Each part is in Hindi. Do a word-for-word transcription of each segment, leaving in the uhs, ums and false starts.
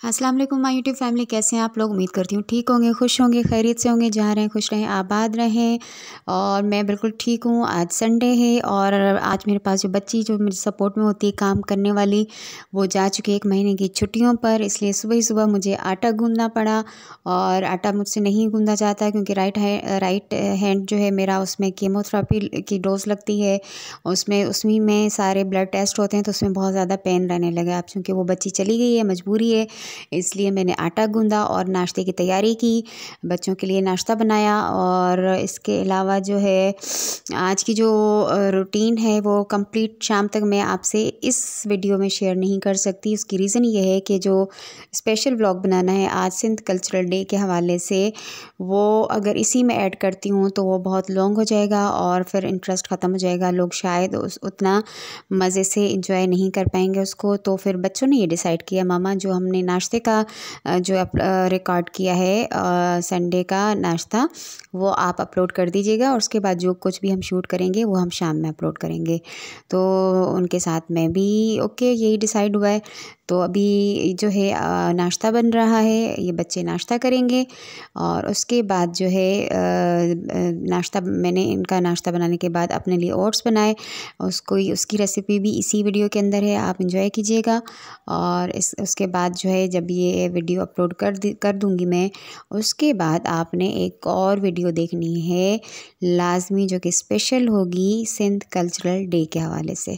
अस्सलाम वालेकुम माय यूट्यूब फैमिली, कैसे हैं आप लोग। उम्मीद करती हूँ ठीक होंगे, खुश होंगे, खैरियत से होंगे, जहाँ रहें खुश रहें, आबाद रहें। और मैं बिल्कुल ठीक हूँ। आज संडे है और आज मेरे पास जो बच्ची जो मेरे सपोर्ट में होती है काम करने वाली, वो जा चुकी है एक महीने की छुट्टियों पर। इसलिए सुबह ही सुबह मुझे आटा गूँदना पड़ा और आटा मुझसे नहीं गूँदा जाता है क्योंकि राइट है राइट हैंड जो है मेरा, उसमें कीमोथेरेपी की डोज लगती है। उसमें उसमें में सारे ब्लड टेस्ट होते हैं तो उसमें बहुत ज़्यादा पेन रहने लगा। अब चूँकि वो बच्ची चली गई है, मजबूरी है, इसलिए मैंने आटा गूँधा और नाश्ते की तैयारी की, बच्चों के लिए नाश्ता बनाया। और इसके अलावा जो है आज की जो रूटीन है वो कंप्लीट शाम तक मैं आपसे इस वीडियो में शेयर नहीं कर सकती। उसकी रीज़न ये है कि जो स्पेशल व्लॉग बनाना है आज सिंध कल्चरल डे के हवाले से, वो अगर इसी में ऐड करती हूँ तो वो बहुत लॉन्ग हो जाएगा और फिर इंटरेस्ट ख़त्म हो जाएगा। लोग शायद उस उतना मज़े से इंजॉय नहीं कर पाएंगे उसको। तो फिर बच्चों ने ये डिसाइड किया, मामा जो हमने नाश्ते का जो रिकॉर्ड किया है संडे का नाश्ता, वो आप अपलोड कर दीजिएगा और उसके बाद जो कुछ भी हम शूट करेंगे वो हम शाम में अपलोड करेंगे। तो उनके साथ मैं भी ओके यही डिसाइड हुआ है। तो अभी जो है नाश्ता बन रहा है, ये बच्चे नाश्ता करेंगे और उसके बाद जो है नाश्ता मैंने इनका नाश्ता बनाने के बाद अपने लिए ओट्स बनाए। उसको उसकी रेसिपी भी इसी वीडियो के अंदर है, आप इंजॉय कीजिएगा। और इस उसके बाद जो है जब ये वीडियो अपलोड कर कर दूँगी मैं, उसके बाद आपने एक और वीडियो देखनी है लाजमी, जो कि स्पेशल होगी सिंध कल्चरल डे के हवाले से।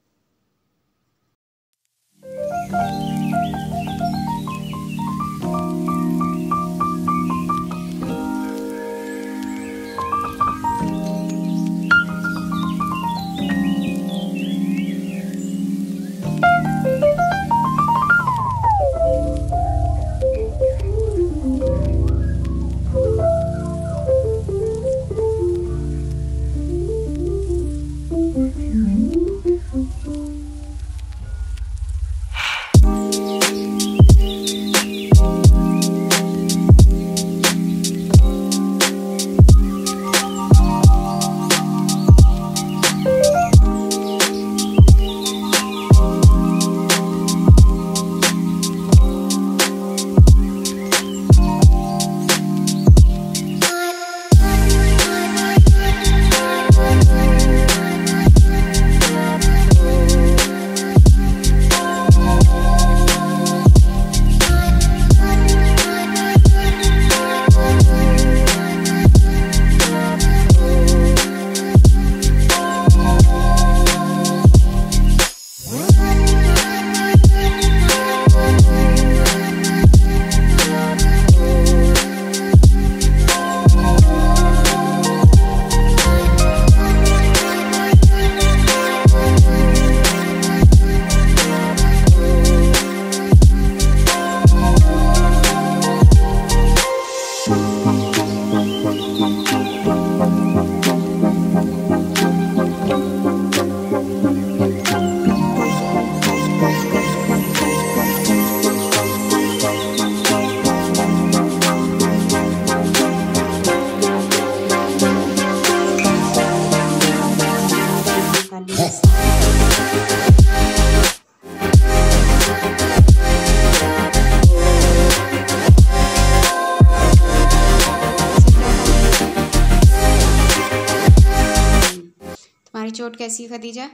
तुम्हारी चोट कैसी है खदीजा?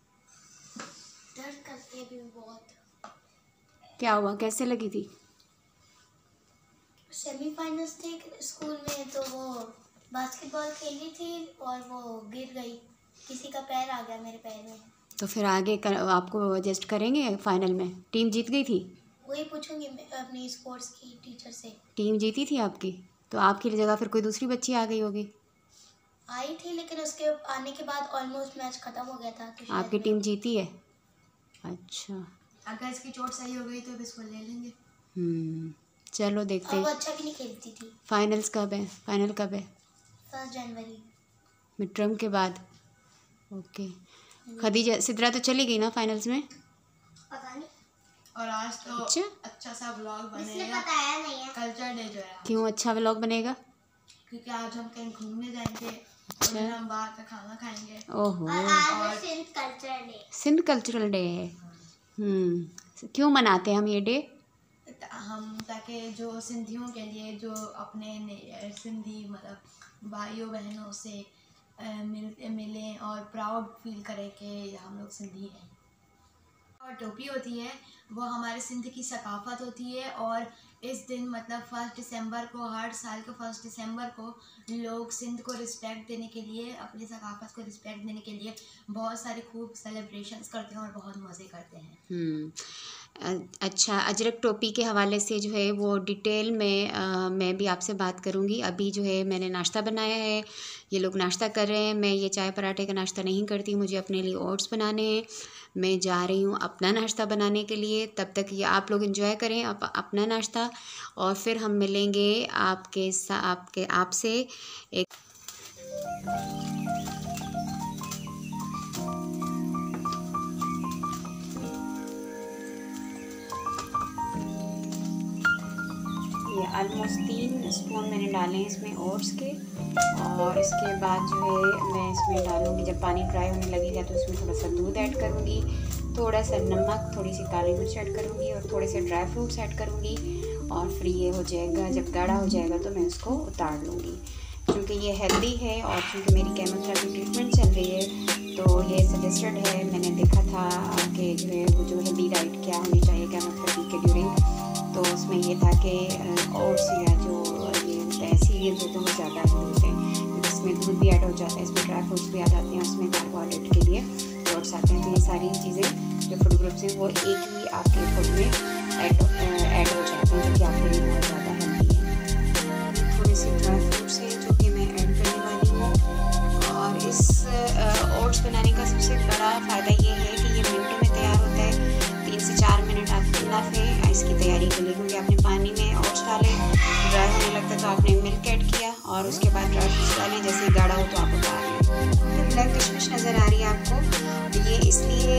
दर्द करती है अभी बहुत। क्या हुआ, कैसे लगी थी? सेमीफाइनल्स थे स्कूल में, तो वो बास्केटबॉल खेली थी और वो गिर गई, किसी का पैर आ गया मेरे पैर में। तो फिर आगे कर, आपको एडजस्ट करेंगे फाइनल में? टीम जीत गई थी? वही पूछूंगी मैं अपनी स्पोर्ट्स की टीचर से। टीम जीती थी आपकी? तो आपकी जगह फिर कोई दूसरी बच्ची आ गई होगी? आई थी, लेकिन उसके आने के बाद ऑलमोस्ट मैच खत्म हो गया था। तो आपकी टीम जीती है? अच्छा, अगर इसकी चोट सही हो गई तो इसको ले लेंगे। हम्म चलो देखते हैं। वो अच्छा भी नहीं खेलती थी। फाइनल्स कब है? फाइनल कब है? फर्स्ट जनवरी, मिड टर्म के बाद। ओके। खदीजा सिद्रा तो चली गई ना फाइनल्स में? पता नहीं। और आज तो अच्छा अच्छा सा व्लॉग इसने बनेगा, बताया नहीं है। कल्चर डे जो है। क्यों अच्छा व्लॉग बनेगा? क्योंकि आज हम कहीं घूमने जाएंगे और अच्छा। फिर हम बाहर का खाना खाएंगे। ओहो, और आज Sindh culture day. Sindh cultural day है। हम्म क्यों मनाते हैं हम ये डे? हम ताकि जो सिंधियों के लिए जो अपने ने- सिंधी मतलब भाइयों बहनों से अ, मिल मिलें और प्राउड फील करें कि हम लोग सिंधी हैं। और टोपी होती है वो हमारे सिंध की सकाफ़त होती है, और इस दिन मतलब फर्स्ट दिसंबर को, हर साल के फर्स्ट दिसंबर को लोग सिंध को रिस्पेक्ट देने के लिए, अपनी सकाफ़त को रिस्पेक्ट देने के लिए बहुत सारे खूब सेलिब्रेशंस करते हैं और बहुत मज़े करते हैं। हम्म अ- अच्छा, अजरक टोपी के हवाले से जो है वो डिटेल में अ, मैं भी आपसे बात करूँगी। अभी जो है मैंने नाश्ता बनाया है, ये लोग नाश्ता कर रहे हैं। मैं ये चाय पराठे का नाश्ता नहीं करती, मुझे अपने लिए ओट्स बनाने हैं। मैं जा रही हूँ अपना नाश्ता बनाने के लिए। तब तक ये आप लोग एंजॉय करें अप, अपना नाश्ता, और फिर हम मिलेंगे आपके सा आपके आपसे एक ये ऑलमोस्ट तीन स्पून मैंने डाले हैं इसमें ओट्स के, और इसके बाद जो है मैं इसमें डालूँगी, जब पानी ड्राई होने लगेगा तो इसमें थोड़ा सा दूध ऐड करूँगी, थोड़ा सा नमक, थोड़ी सी काली मिर्च ऐड करूँगी और थोड़े से ड्राई फ्रूट्स ऐड करूँगी, और फिर ये हो जाएगा। जब गाढ़ा हो जाएगा तो मैं उसको उतार लूँगी। क्योंकि ये हेल्दी है और क्योंकि मेरी केमोथेरेपी ट्रीटमेंट चल रही है तो ये सजेस्टेड है। मैंने देखा था कि जो है वो जो हेल्दी डाइट क्या होनी चाहिए केमोथेरेपी के ड्यूरिंग, तो उसमें ये था कि ओट्स या जो ये होता है सीरियल्स होते हैं वो ज़्यादा हेल्दी होते हैं। इसमें दूध भी ऐड हो जाता है, इसमें ड्राई फ्रूट्स भी आ जाते हैं, उसमें कार्बोहाइड्रेट के लिए ओट्स आते हैं। तो ये सारी चीज़ें जो फूड ग्रुप्स हैं वो एक ही आपके फूड में ऐड ऐड हो जाते हैं, जो कि आपके लिए बहुत ज़्यादा हेल्दी है। थोड़े से ड्राई फ्रूट्स हैं जो कि मैं ऐड करने वाली हूँ। और इस ओट्स बनाने का सबसे बड़ा फ़ायदा ये है कि ये मिनटों में तैयार होता है। तीन से चार मिनट आप इनफ है इसकी तैयारी के लिए, क्योंकि आपने पानी में ओट्स डाले, ड्राई होने लगता तो आपने मिल्क ऐड किया और उसके बाद ड्राई फ्रूट्स डाले, जैसे ही गाढ़ा हो तो आप उतार लें। तो ब्लैक किशमिश नज़र आ रही है आपको, तो ये इसलिए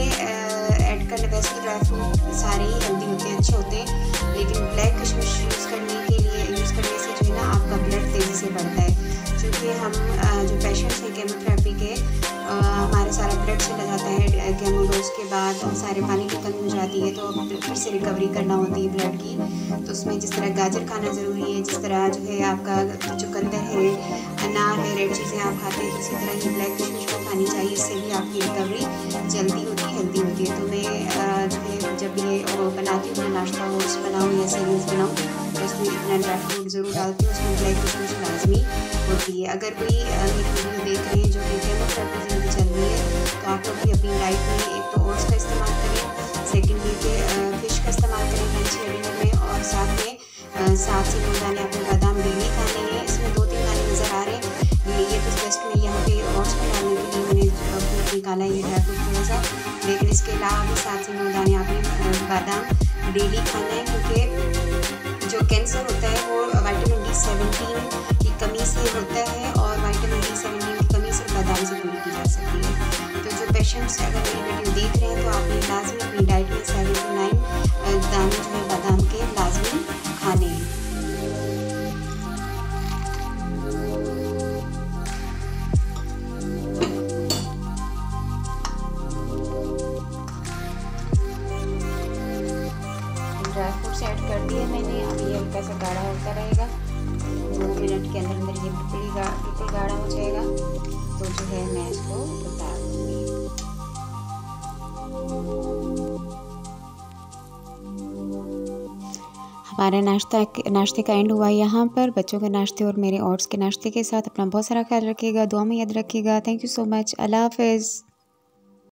ऐड करने, वैसे ड्राई फ्रूट सारे ही हेल्दी होते हैं, अच्छे होते हैं, लेकिन ब्लैक किशमिश यूज़ करने के लिए यूज़ करने से जो है ना आपका ब्लड तेज़ी से बढ़ता है। क्योंकि हम जो पेशेंट्स हैं केमोथेरेपी के, आ, हमारे सारा ब्लड चला जाता है केमो डोज के बाद, और सारे पानी की कमी हो जाती है, तो फिर से रिकवरी करना होती है ब्लड की। तो उसमें जिस तरह गाजर खाना ज़रूरी है, जिस तरह जो है आपका चुकंदर है, अनार है, रेड चीज़ें आप खाते हैं, तो इसी तरह ही ब्लैक किशमिश को खानी चाहिए। इससे भी आपकी रिकवरी जल्दी होती है, हेल्दी होती है। तो मैं जो है जब ये बनाती हूँ नाश्ता ओट्स बनाऊँ या सीरियल्स बनाऊँ तो उसमें इतना ड्राई फ्रूट ज़रूर डालती हूँ, उसमें ब्लैक किशमिश लाजमी होती है। अगर कोई मेरी वीडियो देख रहे हैं जो कि केमोथेरेपी में चल रही है, तो आप लोग भी अपनी डाइट में एक तो ओट्स का इस्तेमाल करें, सेकेंडली के फिश का इस्तेमाल करें लंच या डिनर में, और साथ में सात से नौ दाने अपने बादाम डेली खाने हैं। इसमें दो तीन दाने नज़र आ रहे हैं, ये तो जस्ट में यहाँ पे ओट्स में डालने के लिए मैंने फ्रूट निकाला, ये ड्राई फ्रूट थोड़ा सा, लेकिन इसके अलावा भी सात से नौ दाने आपने बादाम डेली खाना है। क्योंकि जो कैंसर होता है वो विटामिन डी सेवनटीन की कमी से होता है, और विटामिन डी सेवनटीन की कमी सिर्फ बादाम से पूरी की जा सकती है। तो जो पेशेंट्स अगर मेरी वीडियो देख रहे हैं तो आपने लाजमी अपनी डाइट में सेवन टू नाइन दाने जो है बादाम के लाजमी खाने हैं। ड्राई फ्रूट्स ऐड कर दिए मैंने, अभी ये हल्का सा गाढ़ा होता रहेगा, दो मिनट के अंदर अंदर ये बिल्कुल ही गा बिल्कुल गाढ़ा हो जाएगा, तो जो है मैं इसको उतार दूँगी। हमारा नाश्ता नाश्ते का एंड हुआ यहाँ पर। बच्चों के नाश्ते और मेरे ओट्स के नाश्ते के साथ अपना बहुत सारा ख्याल रखिएगा, दुआ में याद रखिएगा। Thank you so much. अल्लाह हाफ़िज़।